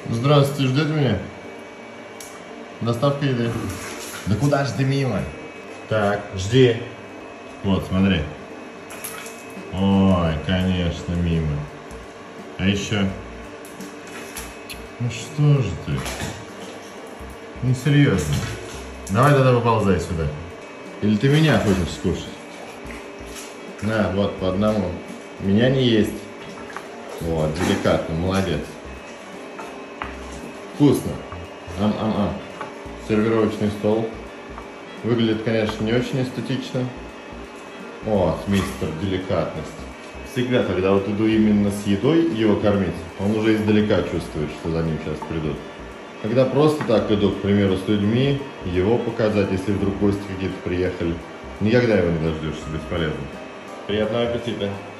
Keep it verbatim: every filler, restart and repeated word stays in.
Здравствуйте, ждете меня? Доставка еды. Да куда же ты мимо? Так, жди. Вот, смотри. Ой, конечно, мимо. А еще? Ну что же ты? Ну серьезно. Давай тогда выползай сюда. Или ты меня хочешь скушать? На, вот, по одному. Меня не есть. Вот, деликатно, молодец. Вкусно. Ам-ам-ам. Сервировочный стол. Выглядит, конечно, не очень эстетично. О, мистер деликатность. Всегда, когда вот иду именно с едой его кормить, он уже издалека чувствует, что за ним сейчас придут. Когда просто так иду, к примеру, с людьми, его показать, если вдруг гости какие-то приехали, никогда его не дождешься, бесполезно. Приятного аппетита!